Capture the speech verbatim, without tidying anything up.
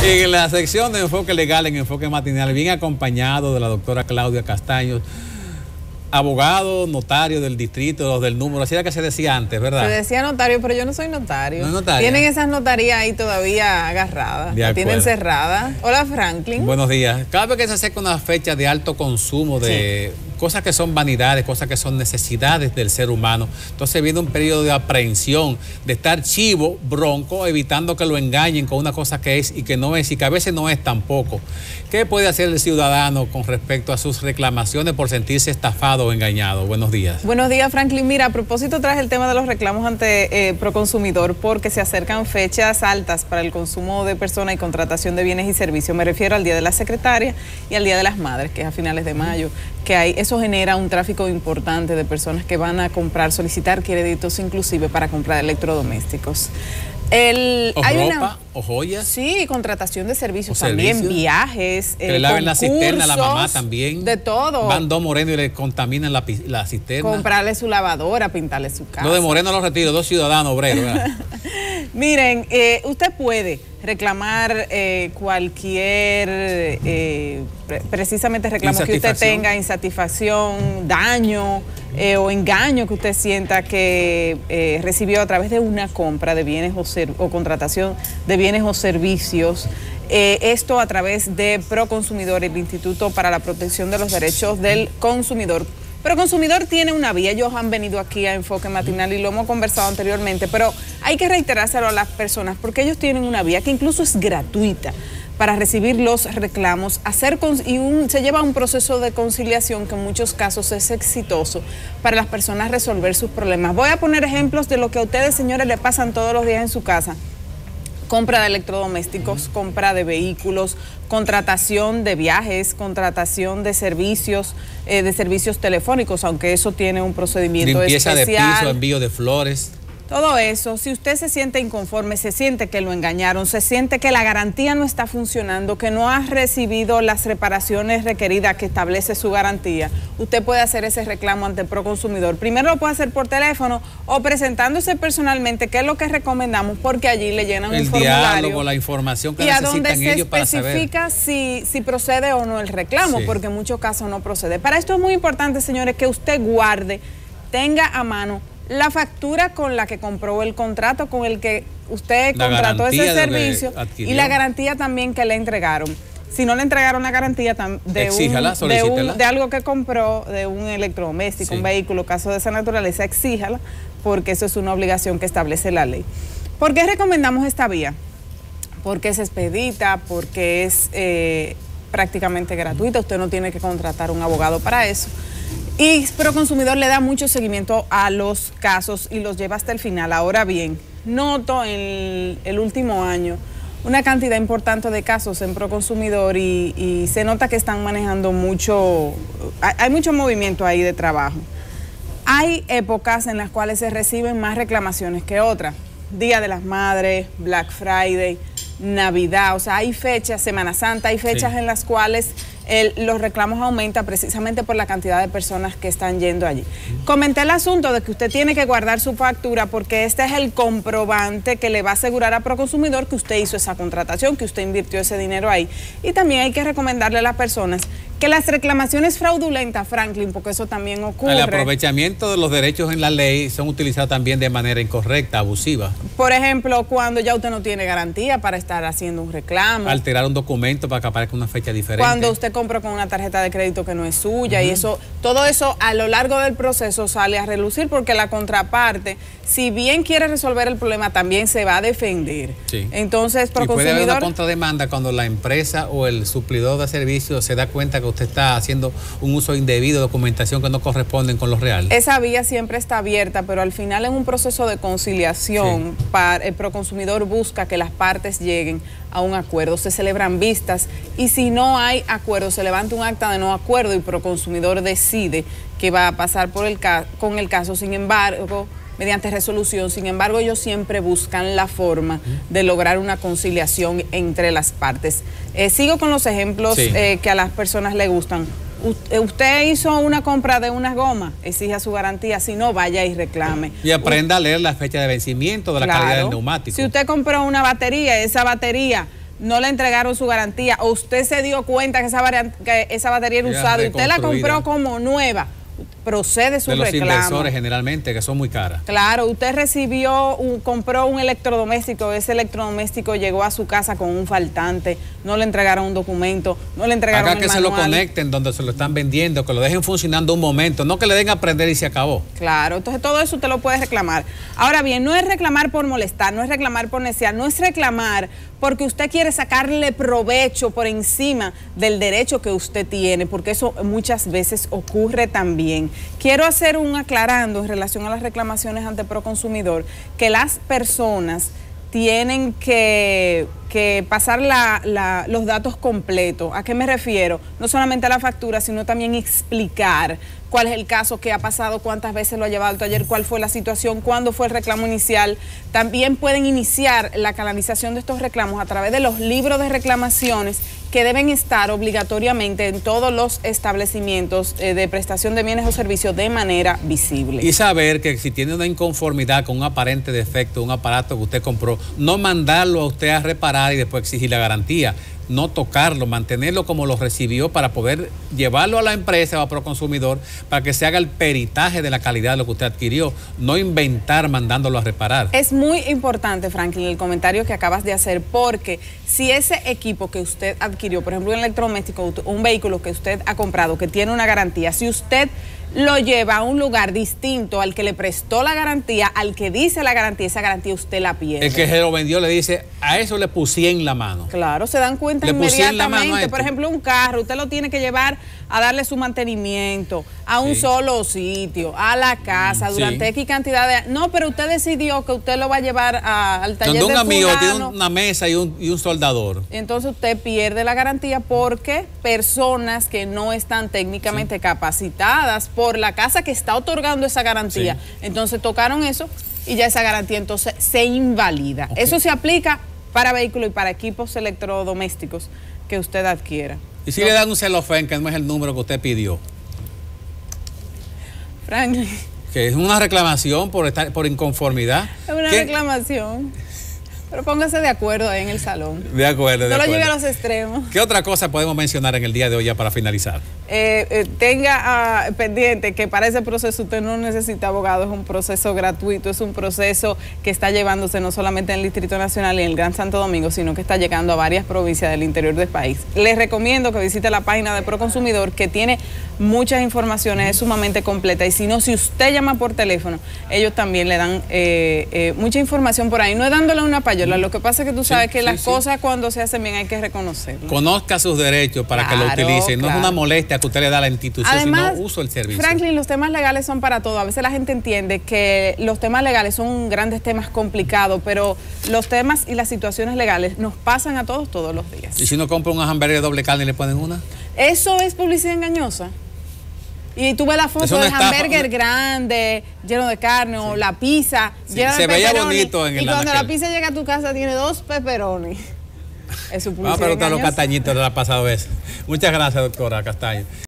En la sección de Enfoque Legal en Enfoque Matinal, bien acompañado de la doctora Claudia Castaños, abogado, notario del distrito, los del número, así era que se decía antes, ¿verdad? Se decía notario, pero yo no soy notario. ¿No es notaria? Tienen esas notarías ahí todavía agarradas, la tienen cerradas. Hola, Franklin. Buenos días. Cada vez que se acerca una fecha de alto consumo de sí. cosas que son vanidades, cosas que son necesidades del ser humano, entonces viene un periodo de aprehensión, de estar chivo, bronco, evitando que lo engañen con una cosa que es y que no es, y que a veces no es tampoco. ¿Qué puede hacer el ciudadano con respecto a sus reclamaciones por sentirse estafado o engañado? Buenos días. Buenos días, Franklin. Mira, a propósito traje el tema de los reclamos ante eh, Proconsumidor, porque se acercan fechas altas para el consumo de personas y contratación de bienes y servicios. Me refiero al Día de la Secretaria y al Día de las Madres, que es a finales de mayo, que hay, eso genera un tráfico importante de personas que van a comprar, solicitar créditos inclusive para comprar electrodomésticos. El, o hay ropa, una, o joyas. Sí, contratación de servicios o también, servicios. viajes, que le laven la cisterna a la mamá también. De todo. Van dos morenos y le contaminan la, la cisterna. Comprarle su lavadora, pintarle su casa. Lo de moreno lo retiro, dos ciudadanos obreros. Miren, eh, usted puede reclamar eh, cualquier, eh, pre precisamente reclamo que usted tenga, insatisfacción, daño eh, o engaño que usted sienta que eh, recibió a través de una compra de bienes o, o contratación de bienes o servicios. Eh, esto a través de Proconsumidor, el Instituto para la Protección de los Derechos del Consumidor. Proconsumidor tiene una vía, ellos han venido aquí a Enfoque Matinal y lo hemos conversado anteriormente, pero hay que reiterárselo a las personas porque ellos tienen una vía que incluso es gratuita para recibir los reclamos, hacer y un, se lleva un proceso de conciliación que en muchos casos es exitoso para las personas resolver sus problemas. Voy a poner ejemplos de lo que a ustedes, señores, le pasan todos los días en su casa. Compra de electrodomésticos, compra de vehículos, contratación de viajes, contratación de servicios, eh, de servicios telefónicos, aunque eso tiene un procedimiento limpieza especial. de piso, envío de flores. Todo eso, si usted se siente inconforme, se siente que lo engañaron, se siente que la garantía no está funcionando, que no ha recibido las reparaciones requeridas que establece su garantía, usted puede hacer ese reclamo ante Proconsumidor. Primero lo puede hacer por teléfono o presentándose personalmente, que es lo que recomendamos, porque allí le llenan el un formulario. Diálogo, la información que y a necesitan donde se ellos para saber. especifica si, si procede o no el reclamo, sí. porque en muchos casos no procede. Para esto es muy importante, señores, que usted guarde, tenga a mano la factura con la que compró el contrato, con el que usted la contrató ese servicio y la garantía también que le entregaron. Si no le entregaron la garantía de, exíjala, un, de, un, de algo que compró, de un electrodoméstico, sí. un vehículo, caso de esa naturaleza, exíjala, porque eso es una obligación que establece la ley. ¿Por qué recomendamos esta vía? Porque es expedita, porque es eh, prácticamente gratuita, usted no tiene que contratar un abogado para eso. Y Proconsumidor le da mucho seguimiento a los casos y los lleva hasta el final. Ahora bien, noto en el último año una cantidad importante de casos en Proconsumidor y, y se nota que están manejando mucho, hay, hay mucho movimiento ahí de trabajo. Hay épocas en las cuales se reciben más reclamaciones que otras. Día de las Madres, Black Friday, Navidad, o sea, hay fechas, Semana Santa, hay fechas sí. en las cuales el, los reclamos aumentan precisamente por la cantidad de personas que están yendo allí. Comenté el asunto de que usted tiene que guardar su factura porque este es el comprobante que le va a asegurar a Proconsumidor que usted hizo esa contratación, que usted invirtió ese dinero ahí. Y también hay que recomendarle a las personas que las reclamaciones fraudulentas, Franklin, porque eso también ocurre. El aprovechamiento de los derechos en la ley son utilizados también de manera incorrecta, abusiva. Por ejemplo, cuando ya usted no tiene garantía para estar haciendo un reclamo. Alterar un documento para que aparezca una fecha diferente. Cuando usted compra con una tarjeta de crédito que no es suya uh-huh. y eso, todo eso a lo largo del proceso sale a relucir porque la contraparte, si bien quiere resolver el problema, también se va a defender. Sí. Entonces, Proconsumidor... Y puede haber una contrademanda cuando la empresa o el suplidor de servicios se da cuenta que usted está haciendo un uso indebido de documentación que no corresponden con lo real. Esa vía siempre está abierta, pero al final en un proceso de conciliación, sí. para, el Proconsumidor busca que las partes lleguen a un acuerdo, se celebran vistas y si no hay acuerdo, se levanta un acta de no acuerdo y Proconsumidor decide que va a pasar por el ca con el caso, sin embargo, mediante resolución, sin embargo, ellos siempre buscan la forma de lograr una conciliación entre las partes. Eh, sigo con los ejemplos sí. eh, que a las personas les gustan. Usted hizo una compra de una goma, exija su garantía, si no, vaya y reclame. Y aprenda a leer la fecha de vencimiento de la claro. calidad del neumático. Si usted compró una batería, esa batería no le entregaron su garantía, o usted se dio cuenta que esa, que esa batería era usada y usted la compró como nueva, procede su reclamo. De los inversores generalmente, que son muy caras. Claro, usted recibió, un, compró un electrodoméstico, ese electrodoméstico llegó a su casa con un faltante, no le entregaron un documento, no le entregaron Acá que el se manual. lo conecten donde se lo están vendiendo, que lo dejen funcionando un momento, no que le den a prender y se acabó. Claro, entonces todo eso usted lo puede reclamar. Ahora bien, no es reclamar por molestar, no es reclamar por necesidad, no es reclamar porque usted quiere sacarle provecho por encima del derecho que usted tiene, porque eso muchas veces ocurre también. Quiero hacer un aclarando en relación a las reclamaciones ante Proconsumidor, que las personas tienen que, que pasar la, la, los datos completos. ¿A qué me refiero? No solamente a la factura, sino también explicar cuál es el caso, qué ha pasado, cuántas veces lo ha llevado al taller, cuál fue la situación, cuándo fue el reclamo inicial. También pueden iniciar la canalización de estos reclamos a través de los libros de reclamaciones que deben estar obligatoriamente en todos los establecimientos eh, de prestación de bienes o servicios de manera visible. Y saber que si tiene una inconformidad con un aparente defecto, un aparato que usted compró, no mandarlo a usted a reparar y después exigir la garantía. No tocarlo, mantenerlo como lo recibió para poder llevarlo a la empresa o a Proconsumidor para que se haga el peritaje de la calidad de lo que usted adquirió, no inventar mandándolo a reparar. Es muy importante, Franklin, el comentario que acabas de hacer, porque si ese equipo que usted adquirió, por ejemplo un electrodoméstico, un vehículo que usted ha comprado que tiene una garantía, si usted lo lleva a un lugar distinto al que le prestó la garantía, al que dice la garantía, esa garantía usted la pierde. El que se lo vendió le dice, a eso le pusí en la mano. Claro, se dan cuenta le inmediatamente. Por ejemplo, un carro, usted lo tiene que llevar a darle su mantenimiento a un sí. solo sitio, a la casa, durante sí. X cantidad de... No, pero usted decidió que usted lo va a llevar a, al taller de un amigo fulano, tiene una mesa y un, y un soldador. Entonces usted pierde la garantía porque personas que no están técnicamente sí. capacitadas por la casa que está otorgando esa garantía, sí. entonces tocaron eso y ya esa garantía entonces se invalida. Okay. Eso se aplica para vehículos y para equipos electrodomésticos que usted adquiera. ¿Y si no. le dan un celofán que no es el número que usted pidió? Franklin. Que es una reclamación por estar por inconformidad. Es una ¿Qué? reclamación. Pero póngase de acuerdo ahí en el salón. De acuerdo, de no acuerdo. lo lleve a los extremos. ¿Qué otra cosa podemos mencionar en el día de hoy ya para finalizar? Eh, eh, tenga uh, pendiente que para ese proceso usted no necesita abogado, es un proceso gratuito, es un proceso que está llevándose no solamente en el Distrito Nacional y en el Gran Santo Domingo, sino que está llegando a varias provincias del interior del país. Les recomiendo que visite la página de Proconsumidor, que tiene muchas informaciones, es sumamente completa, y si no, si usted llama por teléfono, ellos también le dan eh, eh, mucha información por ahí, no es dándole una payola, lo que pasa es que tú sabes sí, que sí, las sí. cosas cuando se hacen bien hay que reconocerlas. Conozca sus derechos para claro, que lo utilicen, no claro. es una molestia que usted le da a la institución, además, sino uso el servicio. Franklin, los temas legales son para todo. A veces la gente entiende que los temas legales son grandes temas complicados, pero los temas y las situaciones legales nos pasan a todos todos los días. ¿Y si uno compra un hamburguesa de doble carne y le ponen una? Eso es publicidad engañosa. Y tú ves la foto del hamburger grande, lleno de carne, sí. o la pizza sí, llena se de veía bonito en el y cuando la pizza llega a tu casa tiene dos pepperonis. Es su publicidad. Vamos a preguntar a los castañitos de la pasada vez. Muchas gracias, doctora Castaño.